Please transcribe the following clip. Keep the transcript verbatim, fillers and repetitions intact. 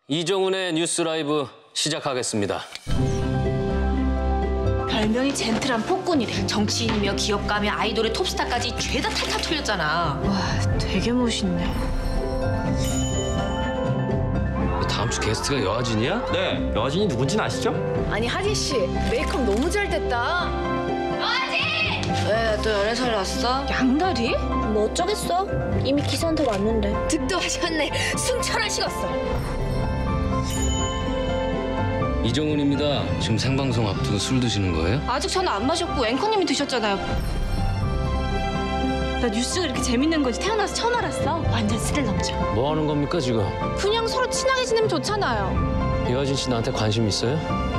이정훈의 뉴스 라이브 시작하겠습니다. 별명이 젠틀한 폭군이래. 정치인이며 기업가며 아이돌의 톱스타까지 죄다 탈탈 털렸잖아. 와, 되게 멋있네. 다음 주 게스트가 여하진이야? 네, 여진이 누군지는 아시죠? 아니, 하진 씨, 메이크업 너무 잘 됐다. 왜, 또 열애 살 났어? 양다리? 뭐 어쩌겠어? 이미 기사한테 왔는데. 득도 하셨네. 승천을 식었어. 이정훈입니다. 지금 생방송 앞두고 술 드시는 거예요? 아직 저는 안 마셨고 앵커님이 드셨잖아요. 나 뉴스가 이렇게 재밌는 건지 태어나서 처음 알았어. 완전 스릴 넘쳐. 뭐 하는 겁니까 지금? 그냥 서로 친하게 지내면 좋잖아요. 여하진 씨 나한테 관심 있어요?